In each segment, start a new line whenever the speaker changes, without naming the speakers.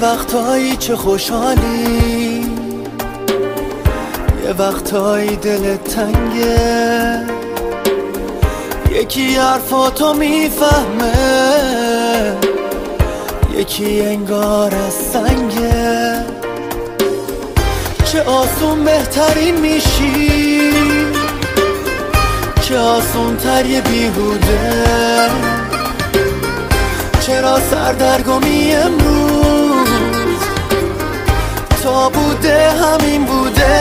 وقتایی چه خوشحالی، یه وقتایی دلت تنگه، یکی حرفاتو میفهمه، یکی انگار از سنگه. چه آسون بهترین میشی، چه آسون تر یه بیهوده. چرا سردرگمی امروز تا بوده همین بوده.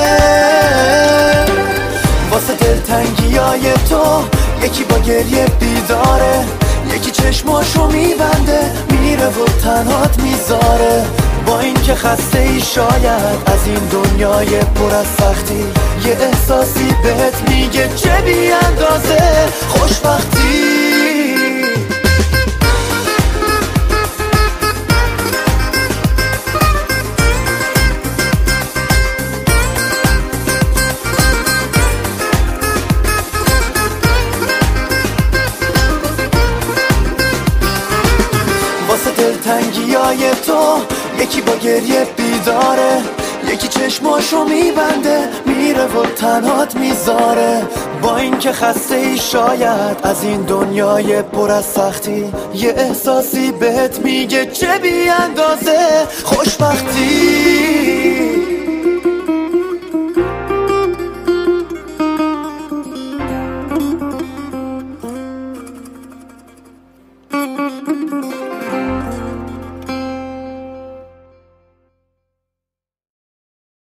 واسه دلتنگی های تو یکی با گریه بیداره، یکی چشماشو میبنده میره و تنهات میذاره. با این که خسته ای شاید از این دنیای پر از سختی، یه احساسی بهت میگه چه بی اندازه خوشبختی. واسه دلتنگی های تو یکی با گریه بیداره، یکی چشماشو میبنده میره و تنهات میذاره. با این که خسته ای شاید از این دنیای پر از سختی، یه احساسی بهت میگه چه بی اندازه خوشبختی.